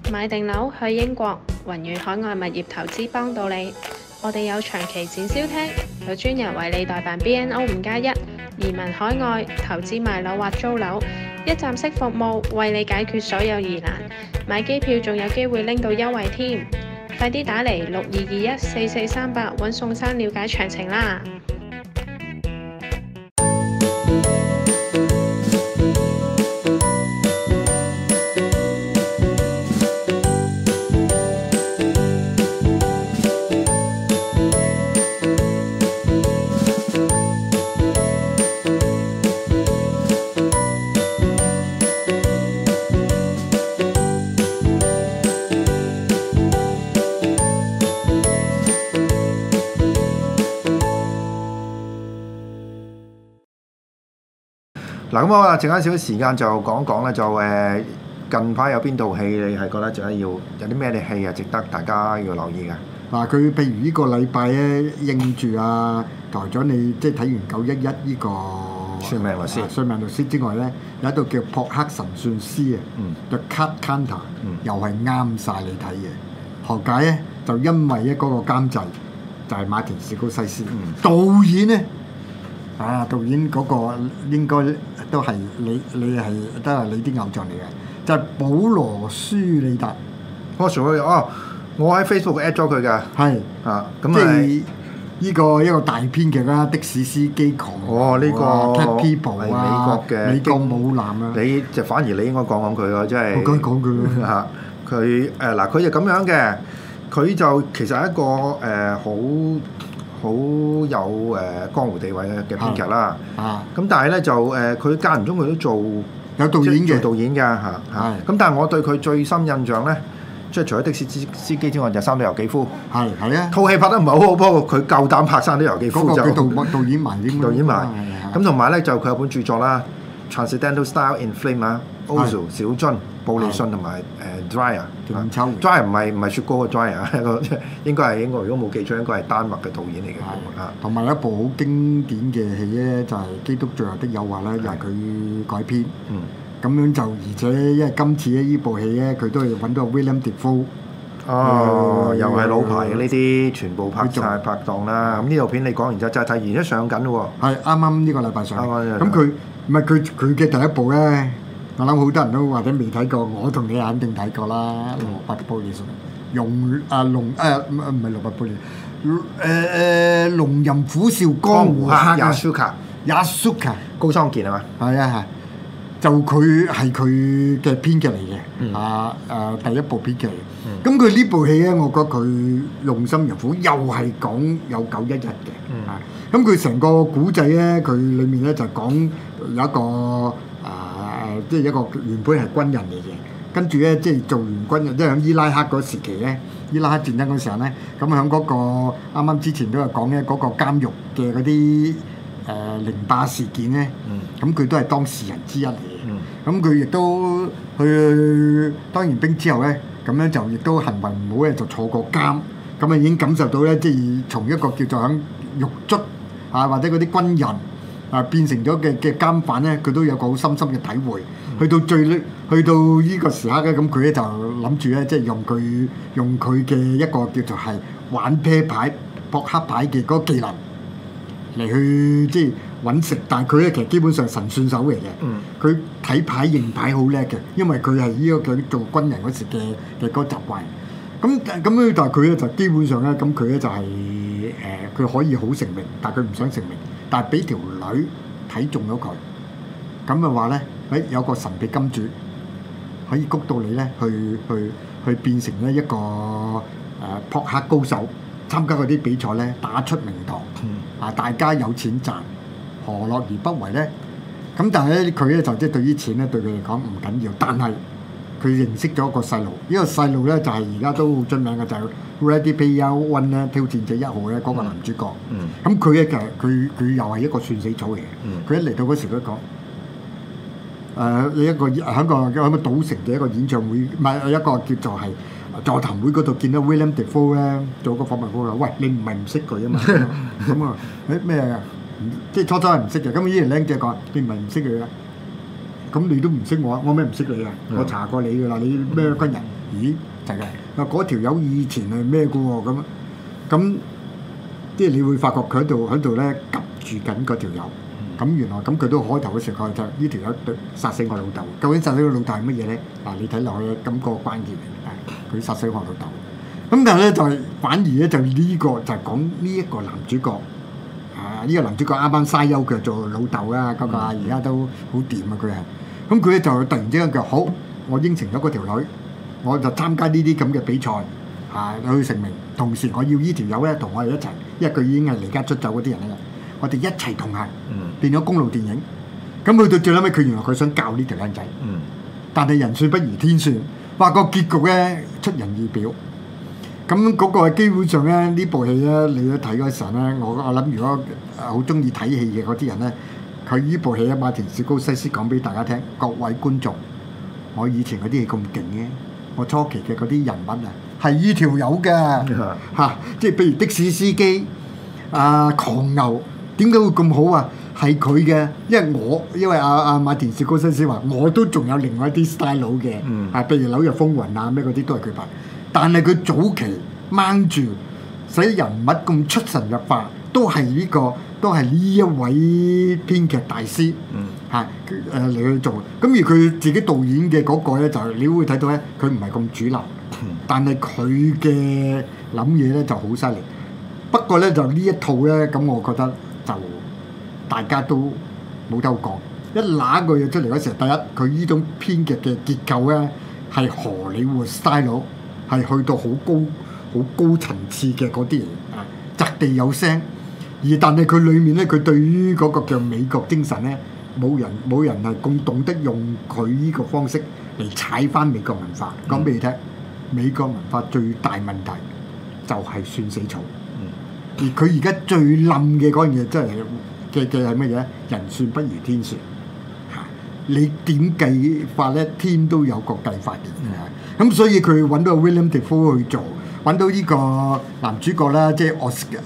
買定樓去英國，宏遠海外物業投資幫到你。我哋有長期展銷廳，有專人為你代辦 BNO 5+1、移民海外、投資賣樓或租樓，一站式服務為你解決所有疑難。買機票仲有機會拎到優惠添，快啲打嚟62214438揾宋生了解詳情啦！ 嗱，咁我啊，剩翻少少時間就講講咧，就近排有邊套戲你係覺得值得要有啲咩嘅戲係值得大家要留意嘅？ 嗱，佢譬如呢個禮拜咧，應住啊台長你即係睇完911呢個算命律師， 算命律師之外咧，有一套叫撲克神算師啊，The Card Counter，又係啱晒你睇嘅。何解咧？就因為咧嗰個監製就係馬田史高西斯，導演咧導演嗰個應該都係你係都係你啲偶像嚟嘅，就係保羅舒利達。 我喺 Facebook at 咗佢㗎。 係咁即係呢個一個大編劇啦，的士司機狂。 呢個 Cat People 係美國嘅美國舞男啊。 反而你應該講講佢咯，即係。 我該講佢咯。 佢佢就咁樣嘅，佢就其實係一個好有江湖地位嘅編劇啦。咁但係咧就佢間唔中佢都做有導演嘅。 做導演㗎嚇。咁但係我對佢最深印象咧，即係除咗的士司機之外，就係《三島由紀夫》。係啊。套戲拍得唔係好好，不過佢夠膽拍《三島由紀夫》就。 嗰個導演埋添。 導演埋。咁同埋咧就佢有本著作啦，《Transcendental Style in Flame》啊 ，Ozu 小津、布利信同埋Dreyer。Dreyer 唔係雪糕嘅 Dreyer， 一個應該係如果冇記錯，應該係丹麥嘅導演嚟嘅。 同埋一部好經典嘅戲咧，就係《基督最後的誘惑》咧，又係佢改編。咁樣就而且因為今次咧呢部戲咧，佢都係揾到 William Dafoe。 又係老牌嘅呢啲，全部拍檔啦。咁呢套片你講完之後，就睇而家上緊咯喎。係啱啱呢個禮拜上。咁佢唔係佢嘅第一部咧。我諗好多人都或者未睇過，我同你肯定睇過啦。羅拔布利唔係羅拔布利，龍吟虎嘯江湖客Yasuka 高倉健係嘛？ 係。就佢係佢嘅編劇嚟嘅，第一部編劇嚟嘅。咁佢呢部戲咧，我覺得佢用心良苦，又係講有911嘅。咁佢成個古仔咧，佢裡面咧就講有一個即係一個原本係軍人嚟嘅，跟住咧即係做完軍人，即係喺伊拉克嗰時期咧，伊拉克戰爭嗰時候咧，咁喺嗰個啱啱之前都有講咧，嗰個監獄嘅嗰啲凌霸事件咧，咁佢都係當事人之一嚟嘅。咁佢亦都去當完兵之後咧，咁樣就亦都行為唔好咧，就坐過監，咁啊已經感受到咧，即係從一個叫做喺獄卒或者嗰啲軍人。變成咗嘅監犯咧，佢都有個好深深嘅體會。去到呢個時刻咧，咁佢咧就諗住咧，即係用佢嘅一個叫做係玩啤牌、撲克牌嘅嗰個技能嚟去即係揾食。但係佢咧其實基本上神算手嚟嘅。佢睇牌認牌好叻嘅，因為佢係呢個佢做軍人嗰時嘅嗰個習慣。咁咧，但係佢咧就基本上咧，咁佢咧就係佢可以好成名，但係佢唔想成名。但係俾條女睇中咗佢，咁就話咧，有個神秘金主可以谷到你咧，去變成咧一個撲克高手，參加嗰啲比賽咧，打出名堂。大家有錢賺，何樂而不為咧？咁但係咧，佢咧就即係對於錢咧，對佢嚟講唔緊要。但係佢認識咗一個細路，呢個細路咧就係而家都好出名嘅，就係 Ready Player One 咧，挑戰者1號咧嗰個男主角。咁佢咧其實佢又係一個算死草嚟嘅。佢一嚟到嗰時都講，你一個喺個賭城嘅一個演唱會，唔係一個叫做係座談會嗰度見到 William Dafoe 咧做個訪問嗰度，喂，你唔係唔識佢啊嘛？咁啊咩啊？即係初初係唔識嘅。咁呢條僆仔講，你唔係唔識佢啊？咁你都唔識我啊？我咩唔識你啊？我查過你㗎啦，你咩軍人？ 咦就係嗰條友以前係咩嘅喎咁，即係你會發覺佢喺度咧及住緊嗰條友。咁原來咁佢都開頭嘅時候就呢條友殺死我老豆，究竟殺死我老豆係乜嘢咧？嗱，你睇落去咁個關鍵嚟，佢殺死我老豆。咁但係咧就係反而咧就呢個就係講呢一個男主角呢個男主角啱啱嘥休佢做老豆啊，嗰個而家都好掂啊佢係。咁佢咧就突然之間佢好，我應承咗嗰條女，我就參加呢啲咁嘅比賽去成名，同時我要呢條友咧同我哋一齊，因為佢已經係離家出走嗰啲人啦。我哋一齊同行，變咗公路電影。咁去到最撚尾，佢原來佢想教呢條靚仔，但係人算不如天算，話個結局咧出人意表。咁嗰個基本上咧呢部戲咧，你睇嗰時候咧，我諗如果好中意睇戲嘅嗰啲人咧，佢呢部戲咧，馬田史高西斯講俾大家聽，各位觀眾，我以前嗰啲戲咁勁嘅，我初期嘅嗰啲人物係呢條友嘅即係譬如的士司機狂牛。點解會咁好啊？係佢嘅，因為阿馬田史高西斯話，我都仲有另外一啲 style 嘅，譬如《紐約風雲》咩嗰啲都係佢拍，但係佢早期掹住使人物咁出神入化，都係呢一位編劇大師嚟去做。咁而佢自己導演嘅嗰個咧，就你會睇到咧，佢唔係咁主流，但係佢嘅諗嘢咧就好犀利。不過咧就呢一套咧，咁我覺得。就大家都冇得講，一拿個嘢出嚟嗰時候，第一佢呢種編劇嘅結構咧係荷里活 style， 係去到好高層次嘅嗰啲擲地有聲，但係佢裡面咧，佢對於嗰個叫美國精神咧，冇人係咁懂得用佢呢個方式嚟踩翻美國文化。講俾你聽，美國文化最大問題就係算死草。而佢而家最冧嘅嗰樣嘢，真係嘅係乜嘢？人算不如天算你點計法咧？天都有個計法嘅。咁所以佢揾到 William Dafoe 去做，揾到呢個男主角啦，即係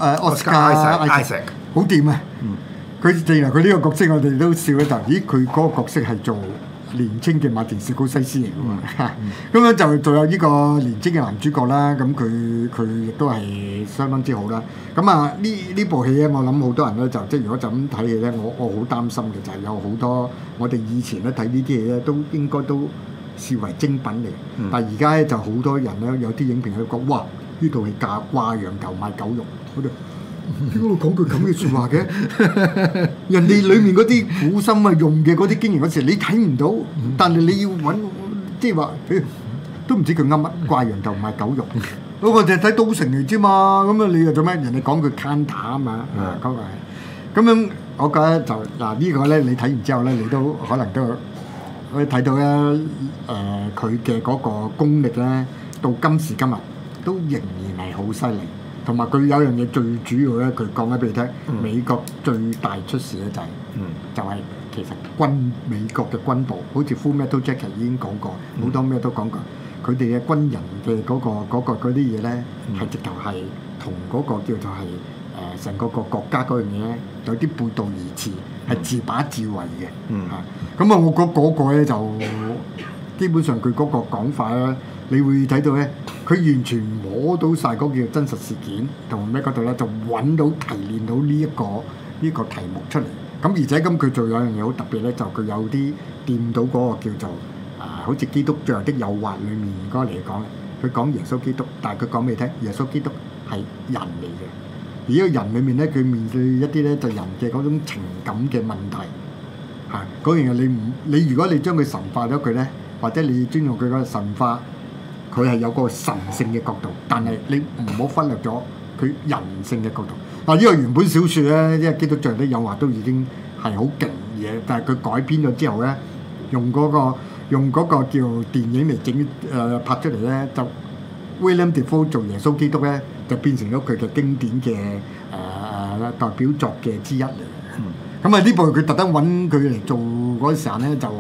Oscar Isaac， 好掂啊！佢正係佢呢個角色，我哋都笑一陣。咦，佢嗰個角色係做年青嘅馬田史高西斯嚟㗎嘛？咁樣就仲有呢個年青嘅男主角啦。咁佢亦都係相當之好啦。咁呢部戲咧，我諗好多人咧就即係如果就咁睇戲咧，我好擔心嘅就係有好多我哋以前咧睇呢啲戲咧都應該都視為精品嚟，但係而家咧就好多人咧有啲影評去講，哇！呢套戲掛羊頭賣狗肉，我哋點解會講句咁嘅説話嘅？人哋裡面嗰啲苦心用嘅嗰啲經營嗰時，你睇唔到，但係你要揾即係話，都唔知佢啱乜掛羊頭賣狗肉。我哋睇賭城嚟啫嘛，咁你又做咩？人哋講佢 counter 啊嘛，嗰個係。咁樣我覺得就呢個咧，你睇完之後咧，你都可能都可以睇到咧，佢嘅嗰個功力咧，到今時今日都仍然係好犀利。同埋佢有樣嘢最主要咧，佢講緊俾你聽，美國最大出事咧就係其實美國嘅軍部，好似 Full Metal Jacket 已經講過，好多咩都講過。佢哋嘅軍人嘅嗰啲嘢咧，係直頭係同嗰個叫做係成個國家嗰樣嘢咧，有啲背道而馳，係自把自為嘅。咁我覺得嗰個咧就基本上佢嗰個講法咧，你會睇到咧，佢完全摸到晒嗰個叫真實事件同咩嗰度咧，就揾到提煉到呢個題目出嚟。咁而且咁佢仲有樣嘢好特別咧，就佢有啲掂到嗰個叫做。好似基督最後的誘惑裏面嗰個嚟講，佢講耶穌基督，但係佢講俾你聽，耶穌基督係人嚟嘅。而呢個人裏面咧，佢面對一啲咧就人嘅嗰種情感嘅問題嗰樣嘢你如果你將佢神化咗佢咧，或者你尊重佢個神化，佢係有個神性嘅角度，但係你唔好忽略咗佢人性嘅角度。呢個原本小説咧，因為基督最後的誘惑都已經係好勁嘢，但係佢改編咗之後咧，用嗰個叫電影嚟拍出嚟咧，就 William Dafoe 做耶穌基督咧，就變成咗佢嘅經典嘅代表作嘅之一嚟。咁呢部佢特登揾佢嚟做嗰時候咧，就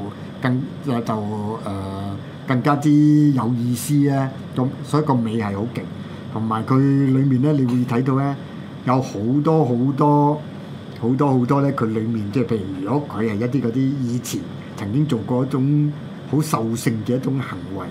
更加之有意思啊！咁所以個美係好勁，同埋佢裡面咧，你會睇到咧有好多咧，佢裡面即係譬如如果佢係一啲嗰啲以前曾經做過一種好獸性嘅一種行為，而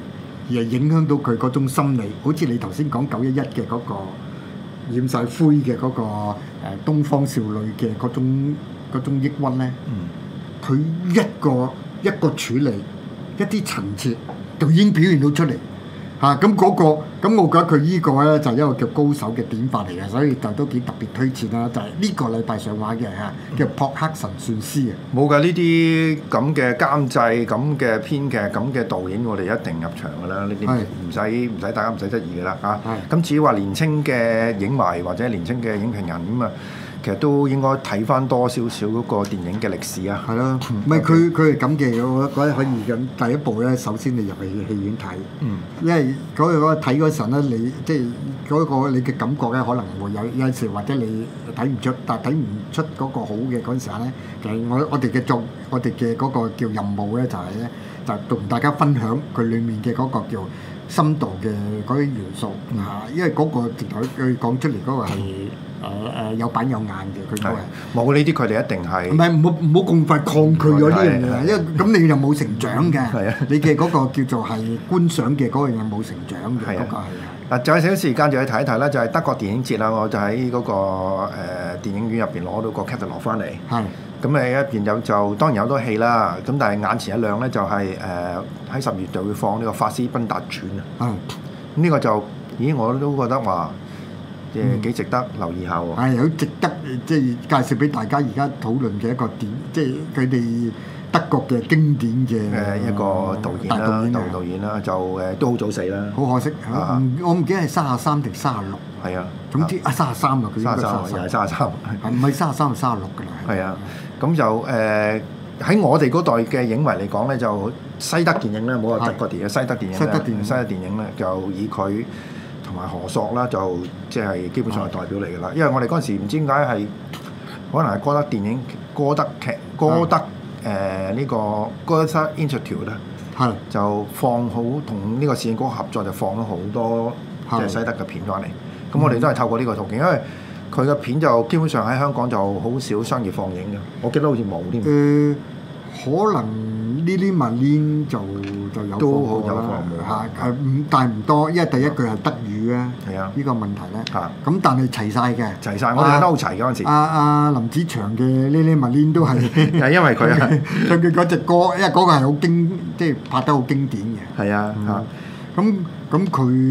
而係影響到佢嗰種心理。好似你頭先講911嘅嗰個染晒灰嘅嗰個東方少女嘅嗰種抑鬱咧，佢一個處理一啲陳設就已經表現到出嚟。咁我覺得佢呢個咧就係一個叫高手嘅典範嚟嘅，所以就都幾特別推薦啦。就係呢個禮拜上畫嘅叫《撲克神算師》啊。 冇㗎，呢啲咁嘅監製、咁嘅編劇、咁嘅導演，我哋一定入場㗎啦。呢啲唔使大家唔使質疑㗎啦嚇。咁至於話年青嘅影迷或者年青嘅影評人咁啊，其實都應該睇翻多少少嗰個電影嘅歷史啊。 係咯，唔係佢係咁嘅，我覺得可以咁。第一步咧，首先你入去戲院睇，因為嗰個睇嗰陣咧，你即係嗰個你嘅感覺咧，可能會有陣時或者你睇唔出，但係睇唔出嗰個好嘅嗰陣時咧，其實我哋嘅嗰個叫任務咧，就係咧就同大家分享佢裡面嘅嗰個叫深度嘅嗰啲元素因為嗰個直頭佢講出嚟嗰個係。有板有眼嘅，佢都係冇呢啲，佢哋一定係唔好咁快抗拒咗呢樣嘢，因為咁你又冇成長嘅，你嘅嗰個叫做係觀賞嘅嗰樣嘢冇成長嘅，嗰個係嗱，仲有少少時間就去睇一睇啦，就係德國電影節啦，我就喺嗰個電影院入邊攞到個 catalog 翻嚟，咁你一邊就當然有好多戲啦，咁但係眼前一亮咧就係喺10月就會放呢個《法斯賓達傳》啊，咁呢個就我都覺得話。幾值得留意下喎， 係好值得即係介紹俾大家而家討論嘅一個點，即係佢哋德國嘅經典嘅一個導演啦，導演啦，就都好早死啦， 好可惜。我唔記得係33定36。 係啊， 總之33啊，佢應該 33，又係33， 唔係33就36㗎啦。 係啊，咁就喺我哋嗰代嘅影迷嚟講咧，就西德電影咧，冇話德國電影，西德電影咧，就以佢。同埋何索啦，就即係基本上係代表嚟㗎啦。因為我哋嗰陣時唔知點解係可能係歌德電影、歌德劇、歌德呢個歌德 Institute 咧，就放好同呢個攝影局合作，就放咗好多即係西德嘅片翻嚟。咁我哋都係透過呢個途徑，因為佢嘅片就基本上喺香港就好少商業放映嘅。我記得好似冇添。 可能呢啲文鏈就有都好有放但係唔多，因為第一句係德語啊，呢個問題咧。咁但係齊晒嘅， 齊晒，我哋都好齊嗰陣時。 林子祥嘅呢啲文鏈都係， 係因為佢佢嗰隻歌，因為嗰個係好即係拍得好經典嘅。 係啊， 咁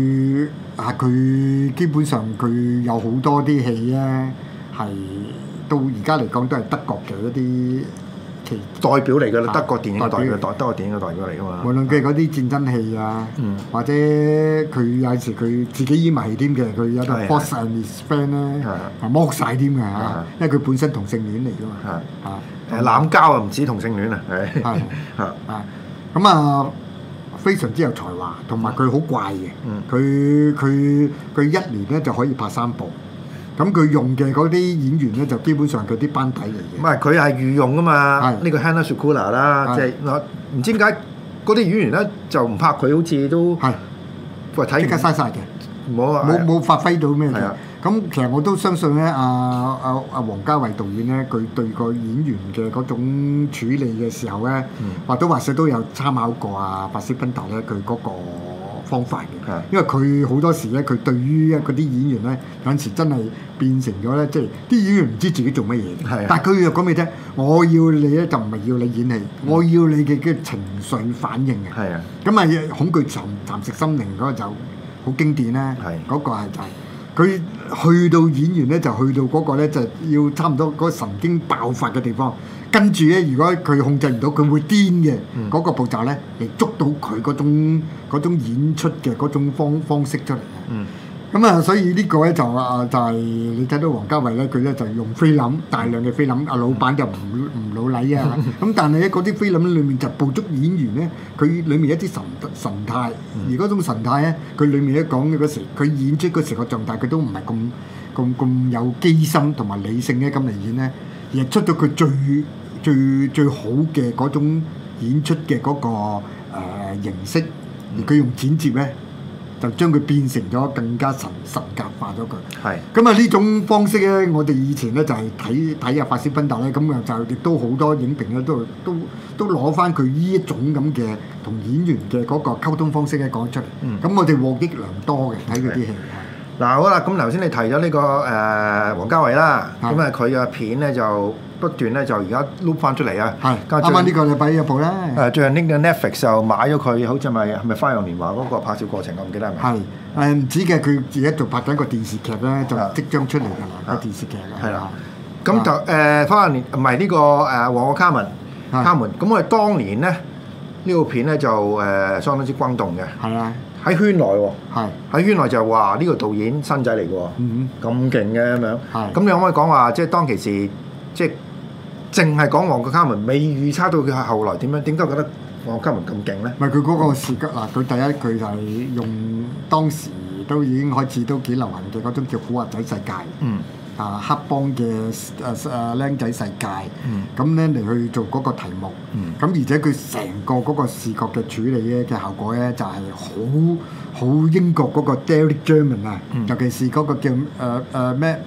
佢基本上佢有好多啲戲咧，係到而家嚟講都係德國嘅一啲。 代表嚟㗎啦，德國電影嘅代表，德國電影嘅代表嚟㗎嘛。 無論佢嗰啲戰爭戲啊，或者佢有時佢自己演埋戲添嘅，佢有個 Boss and His Friend 咧，係剝曬添㗎嚇，因為佢本身同性戀嚟㗎嘛。 濫交啊，唔止同性戀啊， 咁非常之有才華，同埋佢好怪嘅。佢一年咧就可以拍3部。咁佢用嘅嗰啲演員咧，就基本上佢啲班底嚟嘅。 唔係佢係御用㗎嘛？呢個 Hanna Schygulla 啦，即係我唔知點解嗰啲演員咧就唔拍佢，好似都喂睇即刻嘥晒嘅，冇發揮到咩嘅。咁其實我都相信咧，王家衛導演咧，佢對個演員嘅嗰種處理嘅時候咧，或多或少都有參考過法斯賓達咧，佢嗰個方法嘅，因為佢好多時咧，佢對於嗰啲演員咧，有陣時真係變成咗咧，即係啲演員唔知自己做乜嘢。但係佢又講俾你聽，我要你咧就唔係要你演戲，我要你嘅情緒反應嘅。係啊，咁恐懼蠶食心靈嗰個就好經典啦。嗰個係就係佢去到演員咧，就去到嗰個咧，就要差唔多嗰個神經爆發嘅地方。跟住咧，如果佢控制唔到，佢會癲嘅嗰個步驟咧，嚟捉到佢嗰種演出嘅嗰種方式出嚟嘅。所以呢個咧就係你睇到王家衛咧，佢咧就用菲林大量嘅菲林，老闆就唔老禮啊。咁但係咧嗰啲菲林裏面就捕捉演員咧，佢裏面一啲神態，而嗰種神態咧，佢裏面咧講嘅嗰時，佢演出嗰時個狀態，佢都唔係咁有機心同埋理性咧咁嚟演咧，而係出咗佢最好嘅嗰種演出嘅嗰個形式，而佢用剪接咧就將佢變成咗更加神格化咗佢。 係。 咁啊呢種方式咧，我哋以前咧就係睇法斯賓達咧，咁啊就亦都好多影評咧都攞翻佢呢一種咁嘅同演員嘅嗰個溝通方式咧講出嚟。咁我哋獲益良多嘅睇佢啲戲。 嗱好啦，咁頭先你提咗呢個王家衛啦，咁啊佢嘅片咧就不斷咧就而家碌翻出嚟啊。 係。啱啱呢個禮拜有部啦。 最近呢個 Netflix 就買咗佢，好似係咪《花樣年華》嗰個拍攝過程，我唔記得係咪？ 係唔止嘅，佢自己仲拍緊個電視劇咧，就即將出嚟㗎啦，個電視劇啦。 係啦。咁就《花樣年》唔係呢個旺角卡門。咁我哋當年咧呢部片咧就相當之轟動嘅。係啊。喺圈內喎，喺圈內就話呢個導演新仔嚟嘅喎，咁勁嘅咁樣。咁你可唔可以講話，即係當其時，即係淨係講旺角卡門，未預測到佢後來點樣？點解覺得旺角卡門咁勁咧？ 唔係佢嗰個視覺嗱，佢第一佢就係用當時都已經開始都幾流行嘅嗰種叫古惑仔世界。黑幫嘅僆仔世界，咁咧嚟去做嗰個題目，咁而且佢成個嗰個視覺嘅處理咧嘅效果咧就係好英國嗰個 Derek Jarman 啊，尤其是嗰個叫咩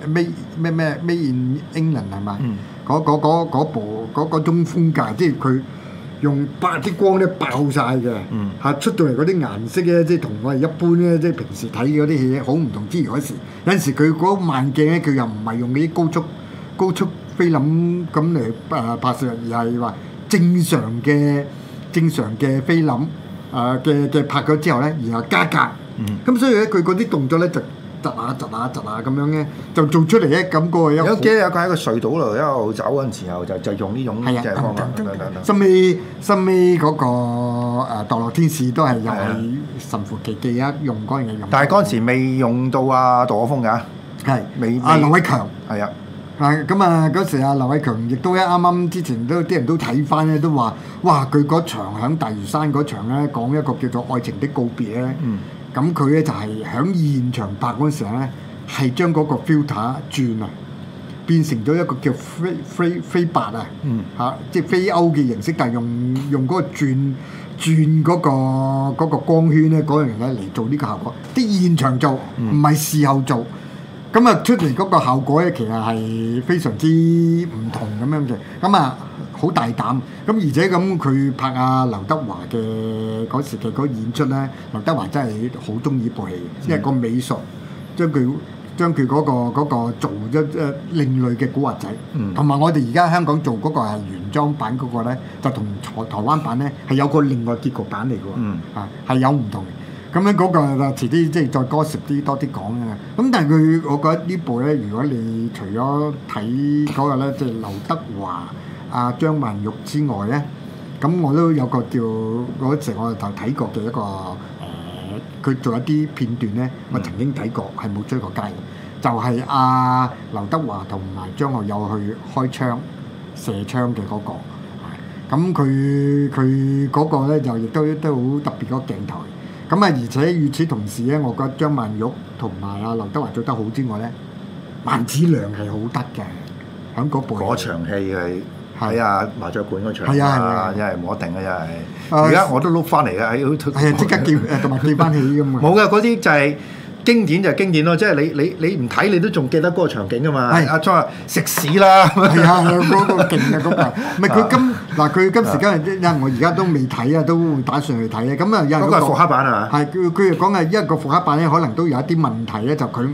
Made in England 係嘛？嗰部嗰種風格，即係佢用白啲光咧爆晒嘅，出到嚟嗰啲顏色咧，即係同我哋一般咧，即係平時睇嗰啲戲好唔同之餘嗰時，有陣時佢嗰慢鏡咧，佢又唔係用嗰啲高速菲林咁嚟拍攝，而係話正常嘅菲林嘅拍咗之後咧，然後加格，咁所以咧佢嗰啲動作咧就窒下咁樣咧，就做出嚟咧感覺有記得有個喺個隧道度一路走嗰陣時候就用呢種嘅方法。 收尾嗰個墮落天使都係又係神乎其技啊！用嗰樣嘢用。 但係嗰陣時未用到杜可風㗎， 係未。 劉偉強係啊。 咁啊嗰時劉偉強亦都啱啱之前都啲人都睇翻咧，都話哇佢嗰場喺大嶼山嗰場咧講一個叫做愛情的告別咧。咁佢咧就係喺現場拍嗰陣時咧，係將嗰個 filter 轉啊，變成咗一個叫飛白啊，即係飛歐嘅形式，但係用嗰個轉嗰個光圈咧嗰樣嘢嚟做呢個效果。啲現場做唔係事後做，咁啊出嚟嗰個效果咧其實係非常之唔同咁樣嘅，咁啊好大膽，咁而且咁佢拍阿劉德華嘅嗰時嘅嗰演出咧，劉德華真係好中意部戲，因為個美術將佢嗰個做一另類嘅古惑仔，同埋我哋而家香港做嗰個係原裝版嗰個咧，就同台灣版咧係有個另外結局版嚟嘅喎，係有唔同嘅。咁樣嗰個遲啲即係再多啲講啊。咁但係我覺得呢部咧，如果你除咗睇嗰個咧，即係劉德華、張曼玉之外咧，咁我都有個叫嗰時我就睇過嘅一個佢做一啲片段咧，我曾經睇過，係冇追過街嘅，就係劉德華同埋張學友去開槍射槍嘅嗰個，咁佢嗰個咧就亦都好特別嗰個鏡頭。咁而且與此同時咧，我覺得張曼玉同埋劉德華做得好之外咧，萬梓良係好得嘅，喺嗰部嗰場戲係喺麻雀館嗰場，真係冇得頂啊！真係，而家我都碌翻嚟嘅， 係即刻叫同埋叫翻起咁啊！ 冇嘅，嗰啲就係經典就係經典咯，即係你唔睇你都仲記得嗰個場景啊嘛！阿莊話食屎啦！ 係啊，嗰個勁啊嗰個，唔係佢今時今日，因為我而家都未睇啊，都會打算去睇啊。咁啊， 嗰個係復刻版啊？ 係佢又講係一個復刻版咧，可能都有一啲問題咧，就佢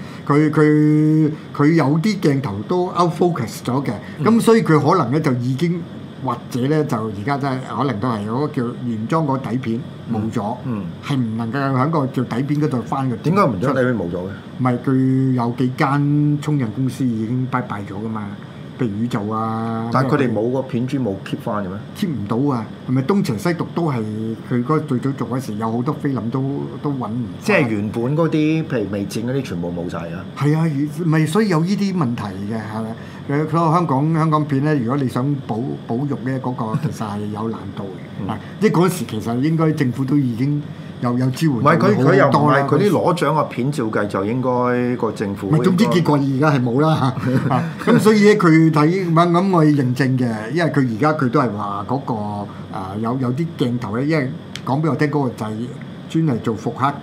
有啲鏡頭都 out focus 咗嘅，咁所以佢可能咧就已經或者咧就而家真係可能都係嗰個叫原裝個底片冇咗，係唔能夠喺個叫底片嗰度翻嘅。 點解唔將底片冇咗嘅？ 唔係佢有幾間沖印公司已經拜拜咗噶嘛，譬如宇宙啊。 但係佢哋冇個片磚冇 keep 翻嘅咩 ？keep 唔到啊！係咪東邪西毒都係佢嗰最早做嗰時有好多菲林都揾唔。 即係原本嗰啲譬如未剪嗰啲全部冇晒啊！ 係啊，咪所以有呢啲問題嘅係咪？香港片咧，如果你想保育咧，嗰個其實係有難度嘅。即係嗰時其實應該政府都已經有支援。唔係佢又唔係佢啲攞獎嘅片，照計就應該個政府。 總之結果而家係冇啦。咁所以咧，佢睇咁我認證嘅，因為佢而家佢都係話嗰個有啲鏡頭咧，因為講俾我聽嗰個就係專係做復刻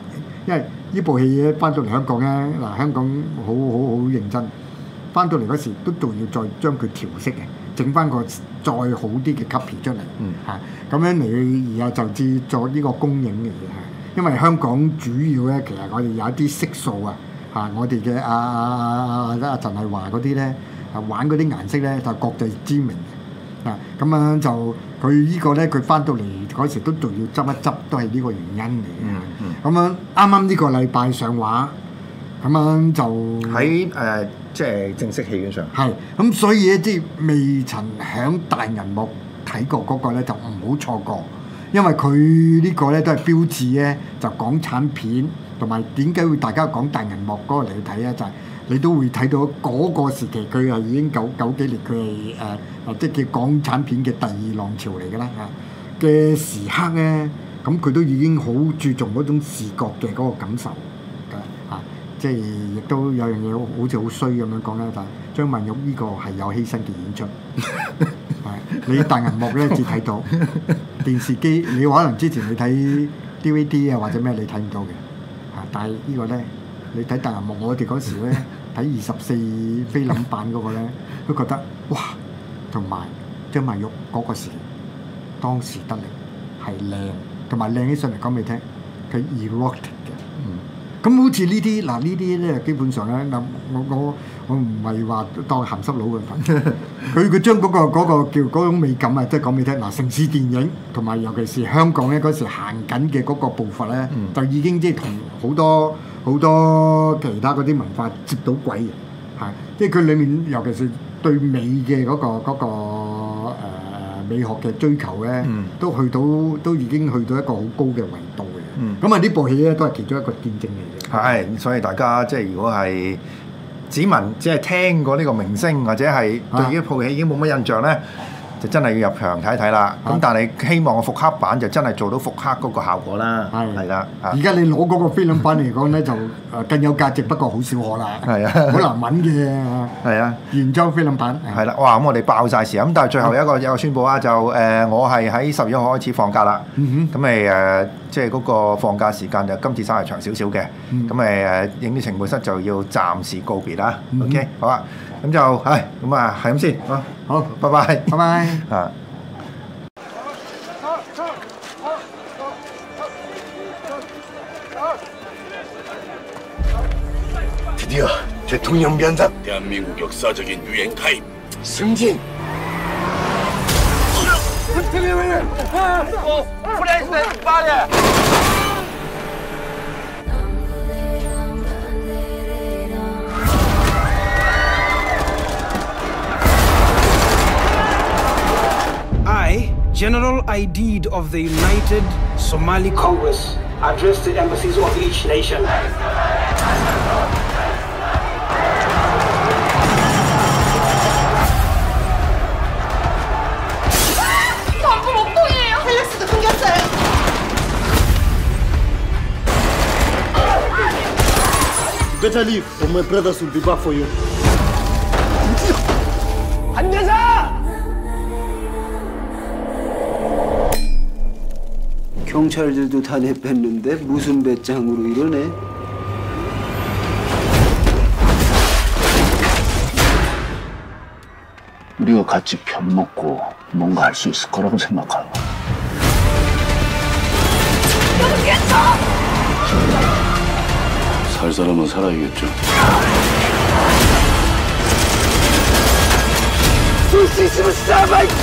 因為呢部戲咧翻到嚟香港咧，嗱香港好認真，翻到嚟嗰時都仲要再將佢調色嘅，整翻個再好啲嘅 copy 出嚟，咁樣嚟而家就至做呢個公映嚟嘅，因為香港主要咧其實我哋有一啲色素啊，我哋嘅阿陳麗華嗰啲咧，玩嗰啲顏色咧就國際知名。咁樣就佢呢個咧，佢翻到嚟嗰時都仲要執一執，都係呢個原因嚟嘅。咁樣啱啱呢個禮拜上畫，咁樣就喺即係正式戲院上。 係咁，所以咧即係未曾響大銀幕睇過嗰個咧，就唔好錯過，因為佢呢個咧都係標誌咧，就港產片同埋點解會大家講大銀幕嗰個嚟去睇咧，就係、你都會睇到嗰個時期，佢係已經九幾年，佢係即係叫港產片嘅第二浪潮嚟㗎啦嘅時刻咧，咁佢都已經好注重嗰種視覺嘅嗰個感受㗎即係亦都有樣嘢好似好衰咁樣講咧，就係張曼玉呢個係有犧牲嘅演出，你大銀幕咧只睇到電視機，你可能之前你睇 DVD 啊或者咩你睇唔到嘅，但係呢個咧。你睇大銀幕，我哋嗰時咧睇24菲林版嗰個咧，都覺得哇，同埋張曼玉嗰個時當時得嚟係靚，同埋靚起上嚟講俾你聽，佢 erotic 嘅。咁好似呢啲嗱呢啲咧，基本上咧嗱，我唔係話當鹹濕佬嘅份，佢將嗰個叫嗰種美感啊，即係講俾你聽嗱，城市電影同埋尤其是香港咧嗰時行緊嘅嗰個步伐咧，就已經即係同好多其他嗰啲文化接到軌嘅，即係佢裡面尤其是對美嘅嗰個美學嘅追求咧，都已經去到一個好高嘅維度嘅。咁呢部戲咧都係其中一個見證嚟嘅。 係，所以大家即係如果係只係聽過呢個明星或者係對呢部戲已經冇乜印象咧，就真係要入場睇一睇啦。咁但係希望個復刻版就真係做到復刻嗰個效果啦。係啦。 而家你攞嗰個菲林版嚟講咧，就更有價值，不過好少可啦。係啊，好難揾嘅。係啊，原裝菲林版。係啦，哇！咁我哋爆晒時咁，但係最後有一個宣佈啊，就我係喺11號開始放假啦。咁咪即係嗰個放假時間就今次稍為長少少嘅。咁咪影啲情報室就要暫時告別啦。OK， 好啊。咁就係咁啊，係咁先。好，拜拜，拜拜。 드디어 대통령 변상 대한민국 역사적인 유행 가입 승진. I, General Aidid of the United Somali Congress, address the embassies of each nation. Better leave, or my brothers will be back for you. 경찰들도 다 내뺐는데 무슨 배짱으로 이러네? 우리가 같이 편 먹고 뭔가 할 수 있을 거라고 생각하고. 살 사람은 살아야겠죠. 쏠 수 있으면 쏴봐!